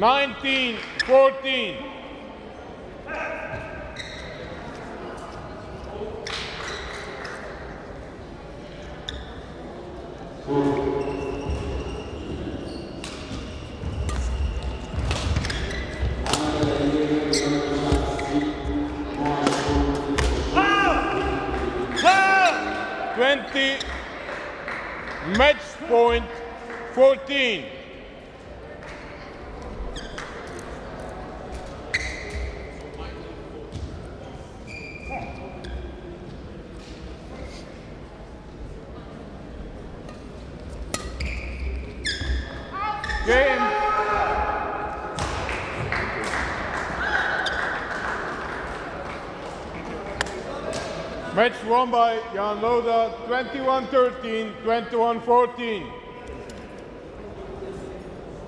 19-14. Match point 14. Game. Match won by Jan Loda, 21-13, 21-14.